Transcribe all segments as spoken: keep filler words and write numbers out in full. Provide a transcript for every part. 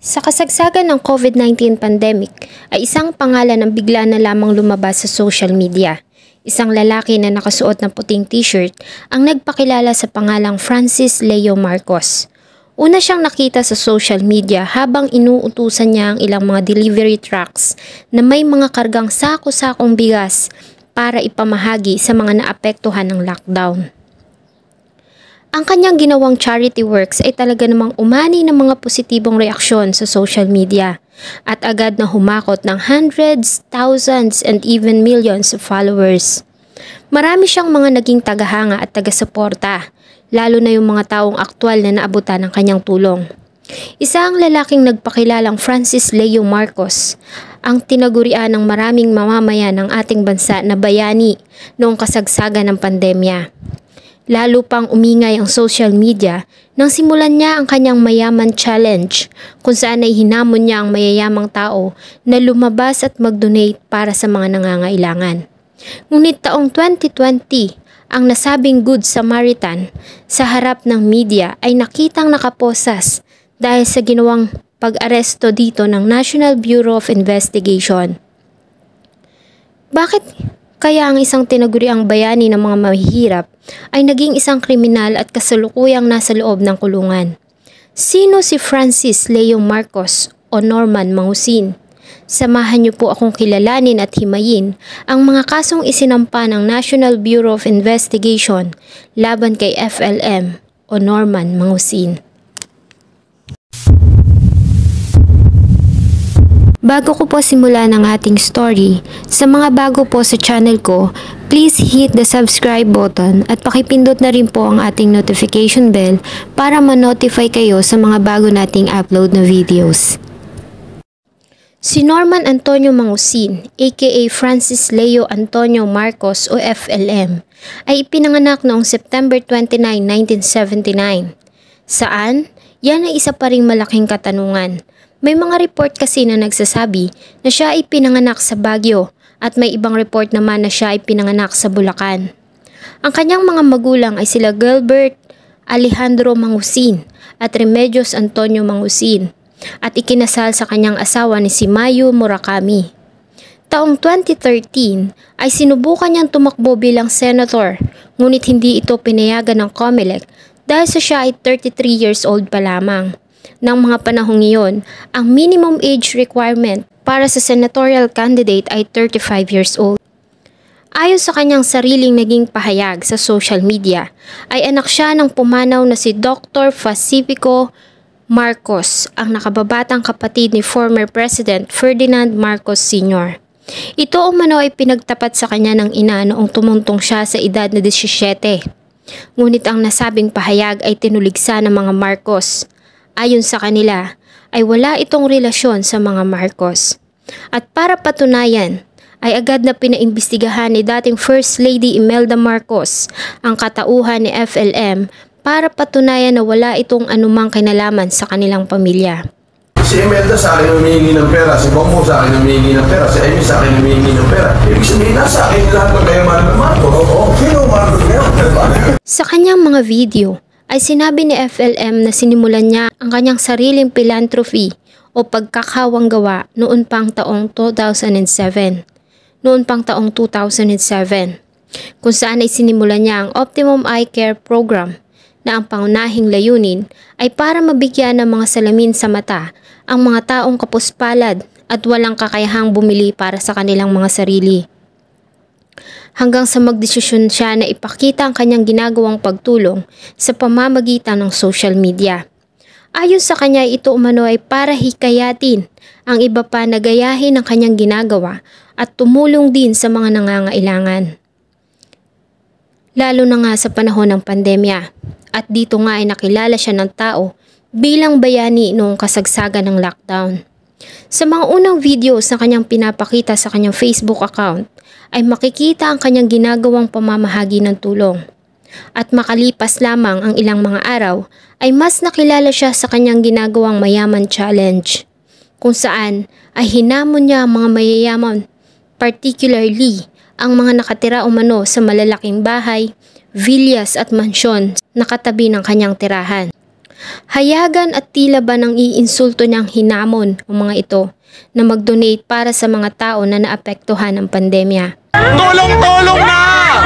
Sa kasagsagan ng COVID nineteen pandemic ay isang pangalan ang bigla na lamang lumabas sa social media. Isang lalaki na nakasuot ng puting t-shirt ang nagpakilala sa pangalang Francis Leo Marcos. Una siyang nakita sa social media habang inuutusan niya ang ilang mga delivery trucks na may mga kargang sako-sakong bigas para ipamahagi sa mga naapektuhan ng lockdown. Ang kanyang ginawang charity works ay talaga namang umani ng mga positibong reaksyon sa social media at agad na humakot ng hundreds, thousands, and even millions of followers. Marami siyang mga naging tagahanga at taga-suporta, lalo na yung mga taong aktwal na naabutan ng kanyang tulong. Isa ang lalaking nagpakilalang Francis Leo Marcos, ang tinagurian ng maraming mamamayan ng ating bansa na bayani noong kasagsagan ng pandemya. Lalo pang umingay ang social media nang simulan niya ang kanyang Mayaman Challenge kung saan ay hinamon niya ang mayayamang tao na lumabas at mag-donate para sa mga nangangailangan. Ngunit taong twenty twenty, ang nasabing Good Samaritan sa harap ng media ay nakitang nakaposas dahil sa ginawang pag-aresto dito ng National Bureau of Investigation. Bakit kaya ang isang tinaguriang bayani ng mga mahihirap ay naging isang kriminal at kasalukuyang nasa loob ng kulungan? Sino si Francis Leo Marcos o Norman Mangusin? Samahan niyo po akong kilalanin at himayin ang mga kasong isinampa ng National Bureau of Investigation laban kay F L M o Norman Mangusin. Bago ko po simulan ang ating story, sa mga bago po sa channel ko, please hit the subscribe button at pakipindot na rin po ang ating notification bell para ma-notify kayo sa mga bago nating upload na videos. Si Norman Antonio Mangusin, aka Francis Leo Antonio Marcos o F L M, ay ipinanganak noong September twenty-ninth, nineteen seventy-nine. Saan? Yan ay isa pa ring malaking katanungan. May mga report kasi na nagsasabi na siya ay pinanganak sa Baguio at may ibang report naman na siya ay pinanganak sa Bulacan. Ang kanyang mga magulang ay sila Gilbert Alejandro Mangusin at Remedios Antonio Mangusin at ikinasal sa kanyang asawa ni si Mayu Murakami. Taong twenty thirteen ay sinubukan niyang tumakbo bilang senator ngunit hindi ito pinayagan ng COMELEC dahil sa siya ay thirty-three years old pa lamang. Nang mga panahong iyon, ang minimum age requirement para sa senatorial candidate ay thirty-five years old. Ayon sa kanyang sariling naging pahayag sa social media, ay anak siya ng pumanaw na si Doctor Pacifico Marcos, ang nakababatang kapatid ni former President Ferdinand Marcos Senior Ito umano ay pinagtapat sa kanya ng ina noong tumuntong siya sa edad na seventeen. Ngunit ang nasabing pahayag ay tinuligsa ng mga Marcos. Ayon sa kanila, ay wala itong relasyon sa mga Marcos. At para patunayan, ay agad na pinaimbestigahan ni dating First Lady Imelda Marcos ang katauhan ni F L M para patunayan na wala itong anumang kinalaman sa kanilang pamilya. Si Imelda sa akin humihingi ng pera, si Bongo sa akin humihingi ng pera, si Amy sa akin humihingi ng pera. Ibig sabihin na sa akin lahat ng kayamanan ng Marcos. Oo, sino Marcos ngayon? Sa kanyang mga video, ay sinabi ni F L M na sinimulan niya ang kanyang sariling philanthropy o pagkakawang gawa noon pang taong two thousand seven. Noon pang taong two thousand seven, kung saan ay sinimulan niya ang Optimum Eye Care Program na ang pangunahing layunin ay para mabigyan ng mga salamin sa mata ang mga taong kapuspalad at walang kakayahang bumili para sa kanilang mga sarili. Hanggang sa magdesisyon siya na ipakita ang kanyang ginagawang pagtulong sa pamamagitan ng social media. Ayon sa kanya, ito umano ay para hikayatin ang iba pa na gayahin ang kanyang ginagawa at tumulong din sa mga nangangailangan. Lalo na nga sa panahon ng pandemya, at dito nga ay nakilala siya ng tao bilang bayani noong kasagsagan ng lockdown. Sa mga unang videos na kanyang pinapakita sa kanyang Facebook account, ay makikita ang kanyang ginagawang pamamahagi ng tulong. At makalipas lamang ang ilang mga araw, ay mas nakilala siya sa kanyang ginagawang Mayaman Challenge, kung saan ay hinamon niya ang mga mayayaman, particularly ang mga nakatira umano sa malalaking bahay, villas at mansyon na katabi ng kanyang tirahan. Hayagan at tila ba nang iinsulto niyang hinamon ang mga ito na mag-donate para sa mga tao na naapektuhan ng pandemya. Tulong-tulong na!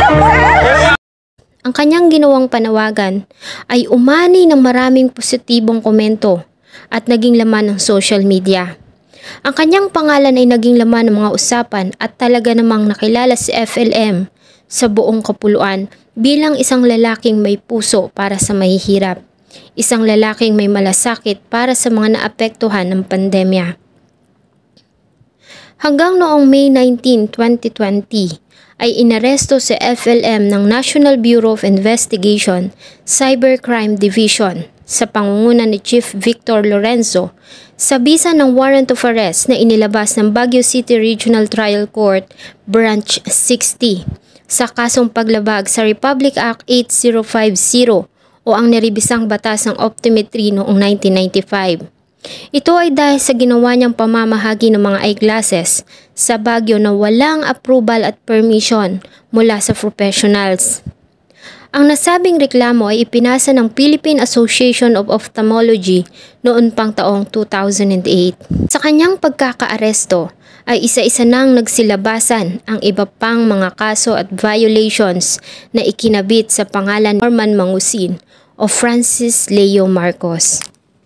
Ang kanyang ginawang panawagan ay umani ng maraming positibong komento at naging laman ng social media. Ang kanyang pangalan ay naging laman ng mga usapan at talaga namang nakilala si F L M sa buong kapuluan bilang isang lalaking may puso para sa mahihirap. Isang lalaking may malasakit para sa mga naapektuhan ng pandemya. Hanggang noong May nineteenth, twenty twenty ay inaresto si F L M ng National Bureau of Investigation Cybercrime Division sa pangunguna ni Chief Victor Lorenzo sa bisa ng warrant of arrest na inilabas ng Baguio City Regional Trial Court Branch sixty sa kasong paglabag sa Republic Act eighty fifty o ang niribisang batas ng optometry noong nineteen ninety-five. Ito ay dahil sa ginawa niyang pamamahagi ng mga eyeglasses sa Baguio na walang approval at permission mula sa professionals. Ang nasabing reklamo ay ipinasa ng Philippine Association of Ophthalmology noon pang taong two thousand eight. Sa kanyang pagkakaaresto ay isa-isa nang nagsilabasan ang iba pang mga kaso at violations na ikinabit sa pangalan Norman Mangusin o Francis Leo Marcos.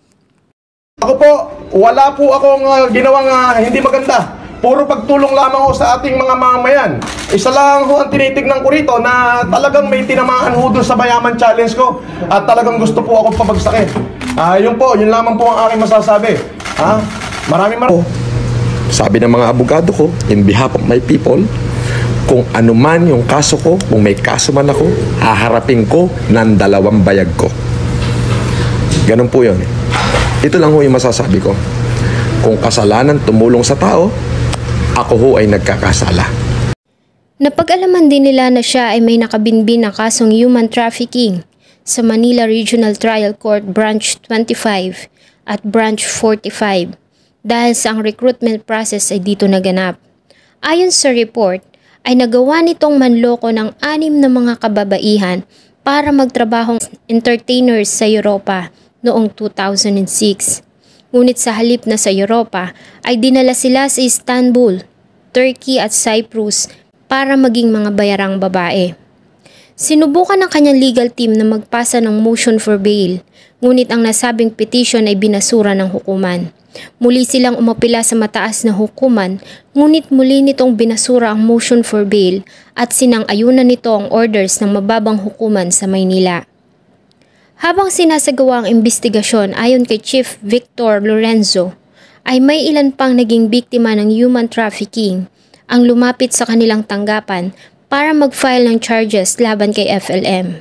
Ako po, wala po akong uh, ginawang uh, hindi maganda. Puro pagtulong lamang ho sa ating mga mamamayan. Isa lang ho ang tinitignan ko rito na talagang may tinamaan ho doon sa Mayaman Challenge ko at talagang gusto po akong pabagsakin. Uh, yun po, yun lamang po ang aking masasabi. Ha? Maraming maraming. Sabi ng mga abogado ko, in behalf of my people, kung ano man yung kaso ko, kung may kaso man ako, haharapin ko ng dalawang bayag ko. Ganun po yun. Ito lang ho yung masasabi ko. Kung kasalanan tumulong sa tao, ako ho ay nagkakasala. Napag-alaman din nila na siya ay may nakabinbin na kasong human trafficking sa Manila Regional Trial Court Branch twenty-five at Branch forty-five dahil sa ang recruitment process ay dito naganap. Ayon sa report, ay nagawa nitong manloko ng anim na mga kababaihan para magtrabahong entertainers sa Europa noong two thousand six. Ngunit sa halip na sa Europa ay dinala sila sa Istanbul, Turkey at Cyprus para maging mga bayarang babae. Sinubukan ng kanyang legal team na magpasa ng motion for bail, ngunit ang nasabing petition ay binasura ng hukuman. Muli silang umapila sa mataas na hukuman, ngunit muli nitong binasura ang motion for bail at sinang-ayunan nito ang orders ng mababang hukuman sa Maynila. Habang sinasagawa ang investigasyon ayon kay Chief Victor Lorenzo, ay may ilan pang naging biktima ng human trafficking ang lumapit sa kanilang tanggapan para mag-file ng charges laban kay F L M.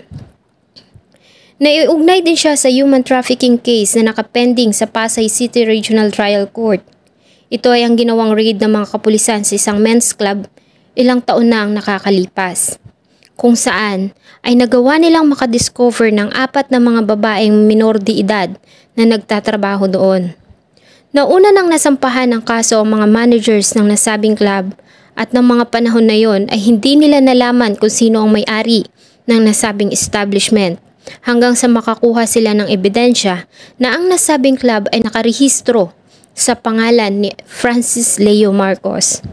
Naiugnay din siya sa human trafficking case na nakapending sa Pasay City Regional Trial Court. Ito ay ang ginawang raid ng mga kapulisan sa isang men's club ilang taon na ang nakakalipas, kung saan ay nagawa nilang makadiscover ng apat na mga babaeng minor de edad na nagtatrabaho doon. Nauna nang nasampahan ng kaso ang mga managers ng nasabing club at ng mga panahon na yon ay hindi nila nalaman kung sino ang may-ari ng nasabing establishment hanggang sa makakuha sila ng ebidensya na ang nasabing club ay nakarehistro sa pangalan ni Francis Leo Marcos.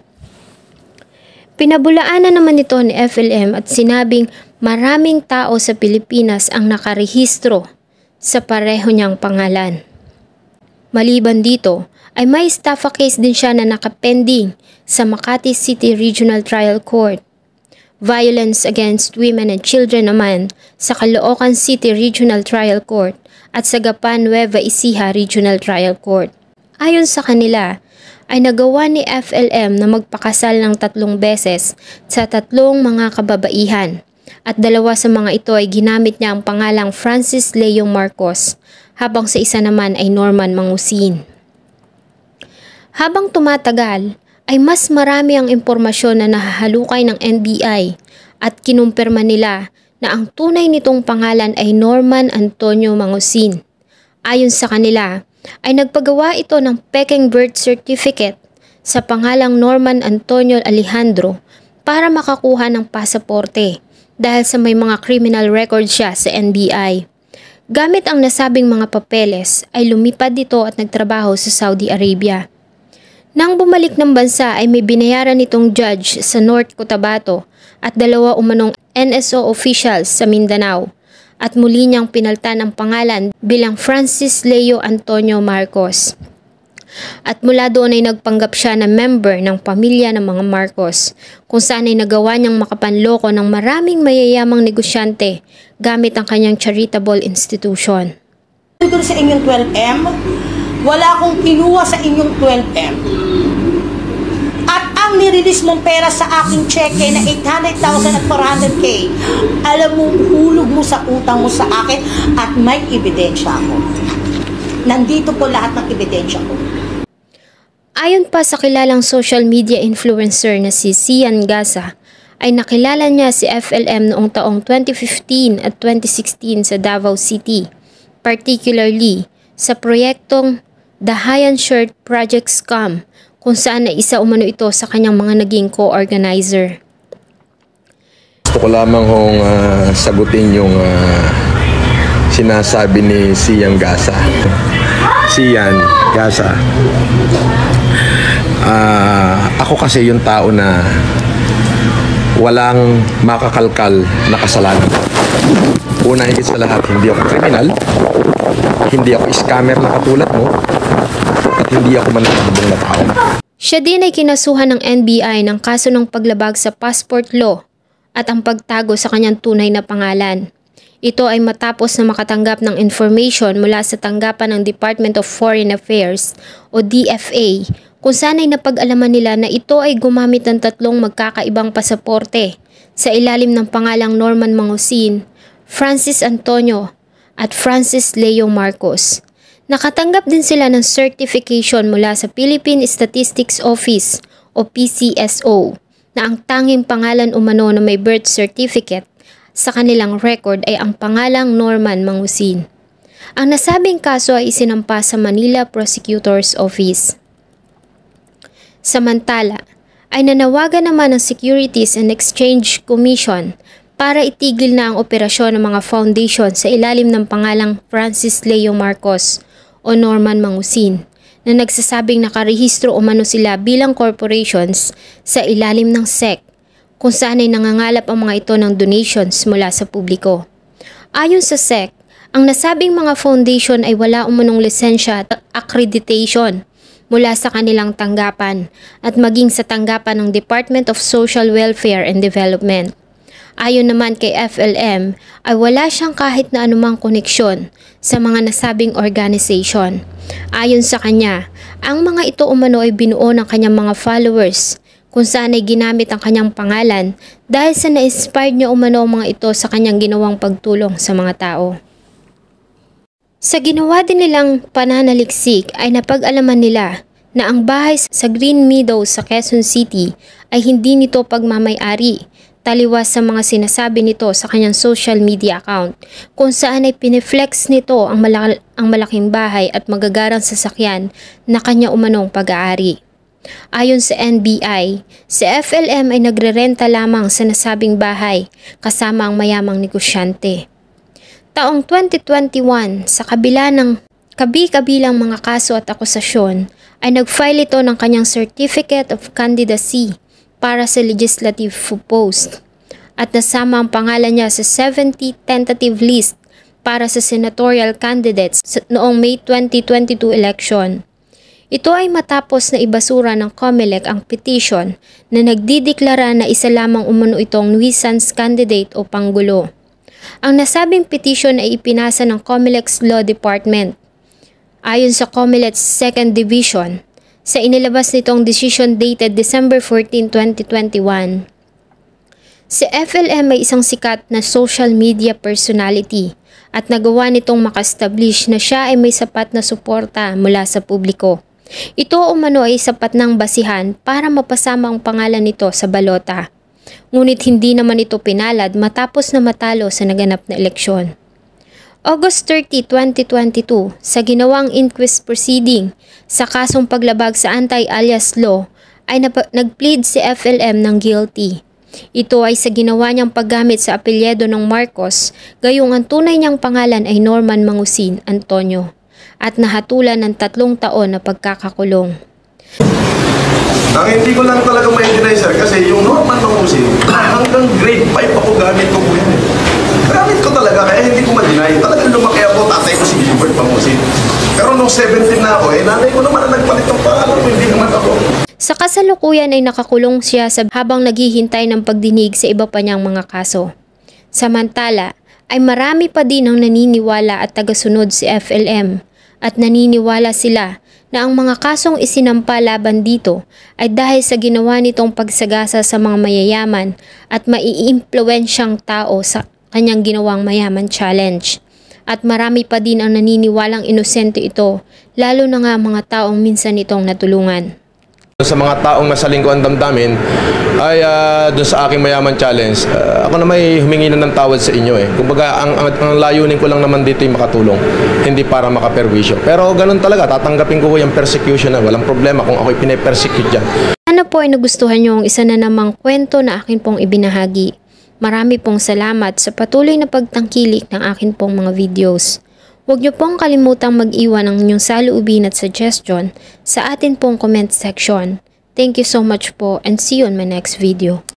Pinabulaanan naman ito ni F L M at sinabing maraming tao sa Pilipinas ang nakarehistro sa pareho niyang pangalan. Maliban dito, ay may estafa case din siya na nakapending sa Makati City Regional Trial Court. Violence against women and children naman sa Caloocan City Regional Trial Court at sa Gapan Nueva Ecija Regional Trial Court. Ayon sa kanila, ay nagawa ni F L M na magpakasal ng tatlong beses sa tatlong mga kababaihan at dalawa sa mga ito ay ginamit niya ang pangalang Francis Leo Marcos habang sa isa naman ay Norman Mangusin. Habang tumatagal ay mas marami ang impormasyon na nahahalukay ng N B I at kinumpirma nila na ang tunay nitong pangalan ay Norman Antonio Mangusin. Ayon sa kanila, ay nagpagawa ito ng peking birth certificate sa pangalang Norman Antonio Alejandro para makakuha ng pasaporte dahil sa may mga criminal record siya sa N B I. Gamit ang nasabing mga papeles ay lumipad dito at nagtrabaho sa Saudi Arabia. Nang bumalik ng bansa ay may binayaran nitong judge sa North Cotabato at dalawa umanong N S O officials sa Mindanao at muli niyang pinaltan ang pangalan bilang Francis Leo Antonio Marcos. At mula doon ay nagpanggap siya na member ng pamilya ng mga Marcos, kung saan ay nagawa niyang makapanloko ng maraming mayayamang negosyante gamit ang kanyang charitable institution. Doon sa inyong twelve M, wala akong kinuha sa inyong twelve M. At ang nirelease mong pera sa aking cheque na eight hundred thousand at four hundred K, alam mo, hulog mo sa utang mo sa akin at may ebidensya ako. Nandito po lahat ng ebidensya ko. Ayon pa sa kilalang social media influencer na si Sian Gaza, ay nakilala niya si F L M noong taong twenty fifteen at twenty sixteen sa Davao City, particularly sa proyektong The Hyan Shirt Project Scam, kung saan na isa umano ito sa kanyang mga naging co-organizer. Gusto ko lamang hong uh, sagutin yung uh, sinasabi ni Sian Gaza. Sian Gaza. Uh, ako kasi yung tao na walang makakalkal na kasalanan. Una higit sa lahat, hindi ako kriminal, hindi ako scammer na katulad mo, at hindi ako mananabong na tao. Siya din ay kinasuhan ng N B I ng kaso ng paglabag sa passport law at ang pagtago sa kanyang tunay na pangalan. Ito ay matapos na makatanggap ng information mula sa tanggapan ng Department of Foreign Affairs o D F A, kung saan ay napag-alaman nila na ito ay gumamit ng tatlong magkakaibang pasaporte sa ilalim ng pangalang Norman Mangusin, Francis Antonio at Francis Leo Marcos. Nakatanggap din sila ng certification mula sa Philippine Statistics Office o P C S O na ang tanging pangalan umano na may birth certificate sa kanilang record ay ang pangalang Norman Mangusin. Ang nasabing kaso ay isinampa sa Manila Prosecutor's Office. Samantala, ay nanawagan naman ng Securities and Exchange Commission para itigil na ang operasyon ng mga foundation sa ilalim ng pangalang Francis Leo Marcos o Norman Mangusin, na nagsasabing nakarehistro umano sila bilang corporations sa ilalim ng S E C, kung saan ay nangangalap ang mga ito ng donations mula sa publiko. Ayon sa S E C, ang nasabing mga foundation ay wala umanong lisensya at accreditation mula sa kanilang tanggapan at maging sa tanggapan ng Department of Social Welfare and Development. Ayon naman kay F L M ay wala siyang kahit na anumang koneksyon sa mga nasabing organization. Ayon sa kanya, ang mga ito umano ay binuo ng kanyang mga followers, kung saan ay ginamit ang kanyang pangalan dahil sa na-inspired niya umano ang mga ito sa kanyang ginawang pagtulong sa mga tao. Sa ginawa din nilang pananaliksik ay napag-alaman nila na ang bahay sa Green Meadows sa Quezon City ay hindi nito pagmamay-ari, taliwas sa mga sinasabi nito sa kanyang social media account, kung saan ay pineflex nito ang, malaki, ang malaking bahay at magagarang sasakyan na kanya umanong pag-aari. Ayon sa N B I, si F L M ay nagrerenta lamang sa nasabing bahay kasama ang mayamang negosyante. Taong twenty twenty-one, sa kabila ng kabi-kabilang mga kaso at akusasyon, ay nag-file ito ng kanyang Certificate of Candidacy para sa legislative post at nasama ang pangalan niya sa seventy tentative list para sa senatorial candidates noong May twenty twenty-two election. Ito ay matapos na ibasura ng COMELEC ang petition na nagdideklara na isa lamang umano itong nuisance candidate o panggulo. Ang nasabing petition ay ipinasa ng COMELEC's Law Department. Ayon sa COMELEC's second Division, sa inilabas nitong decision dated December fourteenth, twenty twenty-one. Si F L M ay isang sikat na social media personality at nagawa nitong maka-establish na siya ay may sapat na suporta mula sa publiko. Ito umano ay sapat ng basihan para mapasama ang pangalan nito sa balota. Ngunit hindi naman ito pinalad matapos na matalo sa naganap na eleksyon. August thirtieth, twenty twenty-two, sa ginawang inquest proceeding sa kasong paglabag sa anti-alias law ay nag-plead si F L M ng guilty. Ito ay sa ginawa niyang paggamit sa apelyido ng Marcos, gayong ang tunay niyang pangalan ay Norman Mangusin Antonio at nahatulan ng tatlong taon na pagkakakulong. Ang hindi ko lang talaga ma-deny, sir, kasi yung Norman Mangusin, hanggang grade five ako gamit ko po yun. Gamit ko talaga, kaya hindi ko ma-deny. Talagang lumaki ako, tatay ko si Gilbert Mangusin. Pero nung seventeen na ako, eh nanay ko naman ang nagpalit ng pangalan ko, hindi naman ako. Sa kasalukuyan ay nakakulong siya sa habang naghihintay ng pagdinig sa iba pa niyang mga kaso. Samantala, ay marami pa din ang naniniwala at tagasunod si F L M at naniniwala sila na ang mga kasong isinampa laban dito ay dahil sa ginawa nitong pagsagasa sa mga mayayaman at maiimpluwensyang tao sa kanyang ginawang Mayaman Challenge. At marami pa din ang naniniwalang inosente ito, lalo na nga mga taong minsan itong natulungan. Sa mga taong nasa lingkuan damdamin ay uh, doon sa aking Mayaman Challenge, uh, ako na may humingi na ng tawad sa inyo eh. Kumbaga, ang, ang, ang layunin ko lang naman dito ay makatulong, hindi para makaperwisyo. Pero ganun talaga, tatanggapin ko yung persecution na walang problema kung ako'y pinapersecute dyan. Sana po ay nagustuhan niyo ang isa na namang kwento na akin pong ibinahagi. Marami pong salamat sa patuloy na pagtangkilik ng akin pong mga videos. Huwag niyo pong kalimutang mag-iwan ng inyong saloobin at suggestion sa atin pong comment section. Thank you so much po and see you on my next video.